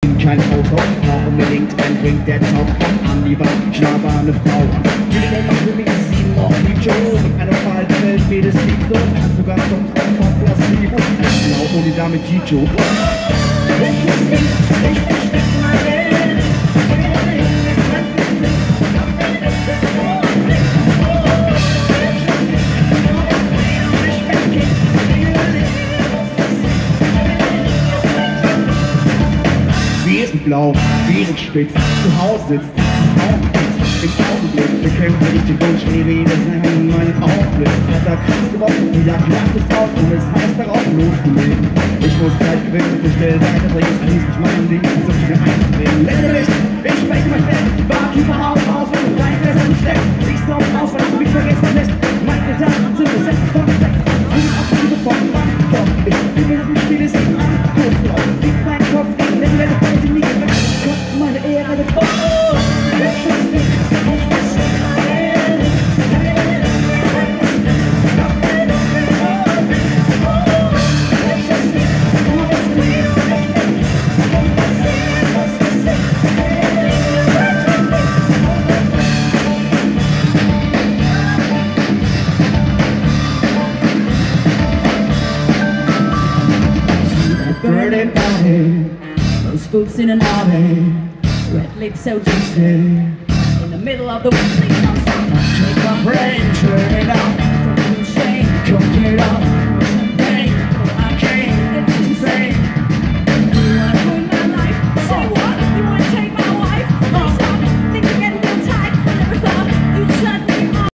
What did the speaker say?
Kein Haushaus, brauche unbedingt ein Drink, der taugt an die Wand, schnabber eine Frau an. Für mich ist sie noch wie Joe, mit einer Falte fällt jedes Lied so, kann sogar zum Traum Placebo, genau ohne Dame Gijo. Ich versteck mal Welt. Blau, spitz, zu Hause sitzt, im Augenblick bekämpfe ich den Wunsch, nie wieder sein in meinen Aufblick. Hat er krass gewonnen, sie sagt, lass es drauf und es heißt darauf loszulegen. Ich muss Zeit gewinnen, bestell weiter, bring es fließt durch meinen Leben, so viel einzubringen. Lebe nicht, ich spreche mein Fett, Barkeeper haut aus, wenn du dein Fässer steckt. Ich sauf aus, weil du mich vergessen lässt. Mein Gedanken sind besetzt von Sex. Sind Abschiede von meinem Kopf. Ich bin mir im Spiel, ist ein Ankunft. Liegt mein Kopf gegen den Level, weil sie nicht meine Ehre, oh, burning body, those boots in an alley. Red lips so juicy, in the middle of the week, make my brain turn it off.